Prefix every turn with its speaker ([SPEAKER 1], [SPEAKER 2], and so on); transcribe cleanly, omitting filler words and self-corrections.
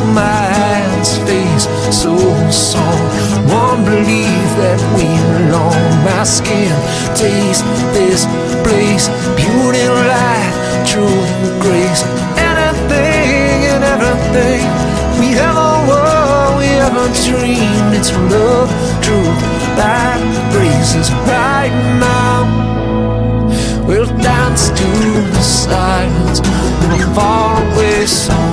[SPEAKER 1] my hands, face so soft. One belief that we belong. My skin taste this place, beauty, light, truth, and grace. Anything and everything we ever were, we ever dreamed. It's love, truth, light, grace is right now. We'll dance to the silence of a faraway song.